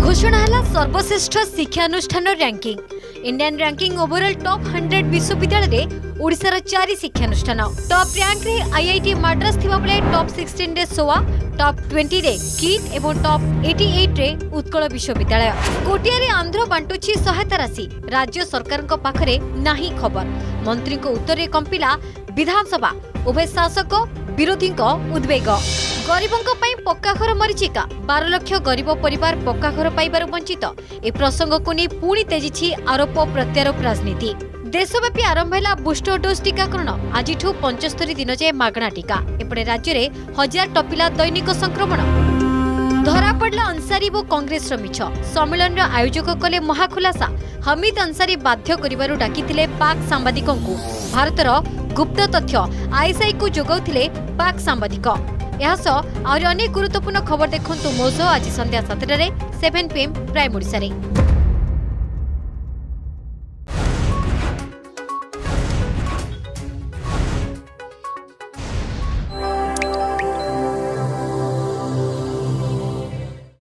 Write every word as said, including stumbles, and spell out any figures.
घोषणा है सर्वश्रेष्ठ शिक्षानुष्ठान ranking. Indian ranking overall top hundred विश्वविद्यालय ओडिशार चारि शिक्षानुष्ठान टॉप रैंक रे आईआईटी मद्रास थिबा बेले टॉप सिक्सटीन रे सोआ, टॉप ट्वेंटी रे किट एवं टॉप एटी एट रे उत्कल विश्वविद्यालय। कोटिया रे आंध्र बांटुची सहायता राशि, राज्य सरकार को पाखरे नाही खबर। मंत्री को उत्तर कंपिला विधानसभा, उभय शासक विरोधी उद्वेग। गरीबों पाई पक्का घर मरीचिका, बार लक्ष गरीब परिवार पक्का घर पाइबार वंचित। ए प्रसंग को नहीं पुणी तेजी आरोप प्रत्यारोप राजनीति। देशव्यापी आरंभ है बूस्टर डोज टीकाकरण। आज पंचस्तरी दिन जाए मागणा टीका। एपटे राज्य में हजार टपिला दैनिक संक्रमण। धरा पड़ला अंसारी वो कांग्रेस मिछ। सम्मेलन आयोजक कले महाखुलासा। हमीद अंसारी बाध्य करिबारु डाकिथिले पाक सांबादिकों को। भारतर गुप्त तथ्य आईएसआई को जोगाउथिले पाक सांबादिक। यासह और अनेक गुरुत्वपूर्ण खबर देखंतु मोजो आज संध्या सातटा रे सेवन पीएम प्राइम ओडिसा रे।